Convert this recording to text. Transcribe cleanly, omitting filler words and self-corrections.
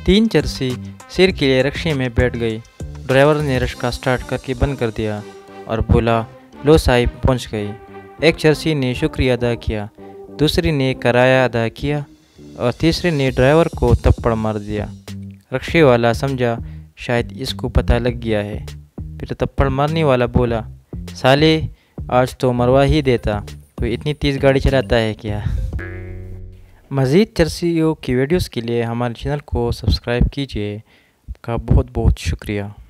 तीन चरसी सिर के लिए रक्शे में बैठ गई। ड्राइवर ने रश्का स्टार्ट करके बंद कर दिया और बोला, लो साहिब पहुंच गई। एक चरसी ने शुक्रिया अदा किया, दूसरी ने किराया अदा किया और तीसरे ने ड्राइवर को थप्पड़ मार दिया। रक्शे वाला समझा शायद इसको पता लग गया है। फिर थप्पड़ मारने वाला बोला, साले आज तो मरवा ही देता, कोई इतनी तेज़ गाड़ी चलाता है क्या। मज़ीद चरसियों की वीडियोस के लिए हमारे चैनल को सब्सक्राइब कीजिए। आपका बहुत बहुत शुक्रिया।